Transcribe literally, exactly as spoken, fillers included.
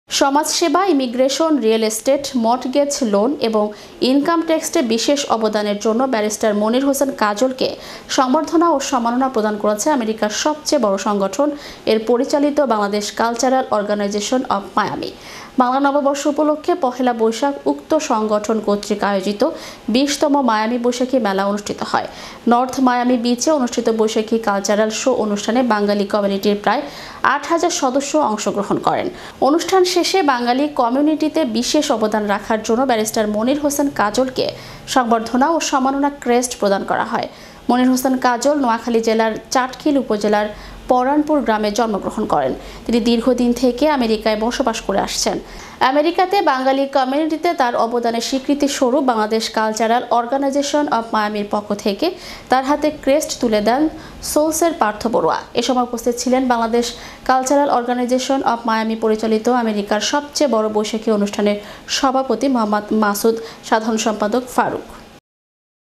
সমাজসেবা, immigration, real estate, mortgage loan এবং income ট্যাক্সে বিশেষ অবদানের জন্য ব্যারিস্টার মনির হোসেন কাজলকে সংবর্ধনা ও সম্মাননা প্রদান করেছে আমেরিকার সবচেয়ে বড় সংগঠন এর পরিচালিত Bangladesh Cultural Organization of Miami. Bangla নববর্ষ উপলক্ষে পহেলা বৈশাখ উক্ত সংগঠন কর্তৃক আয়োজিত বিশতম মায়ামি বৈশাখী মেলা অনুষ্ঠিত হয়। নর্থ মায়ামি বিচে অনুষ্ঠিত বৈশাখী কালচারাল শো অনুষ্ঠানে বাঙালি কমিউনিটির প্রায় আট হাজার সদস্য অংশগ্রহণ করেন। অনুষ্ঠান শেষে বাঙালি কমিউনিটিতে বিশেষ অবদান রাখার জন্য ব্যারিস্টার মনির হোসেন কাজলকে সংবর্ধনা ও সম্মাননা ক্রেস্ট প্রদান করা হয়। মনির হোসেন কাজল নোয়াখালী জেলার চাটখিল উপজেলার পরানপুর গ্রামে জন্মগ্রহণ করেন। তিনি দীর্ঘদিন থেকে আমেরিকায় বসবাস করে আসছেন। আমেরিকাতে বাঙালি কমিউনিটিতে তার অবদানের স্বীকৃতি স্বরূপ বাংলাদেশ কালচারাল অর্গানাইজেশন অব মায়ামির পক্ষ থেকে তার হাতে ক্রেস্ট তুলে দেন সোলসের পার্থ বড়ুয়া। এ সময় উপস্থিত ছিলেন Bangladesh Cultural Organization of Miami পরিচালিত আমেরিকার সবচেয়ে বড় বৈশাখী অনুষ্ঠানের সভাপতি মোহাম্মদ মাসুদ, সাধারণ সম্পাদক ফারুক।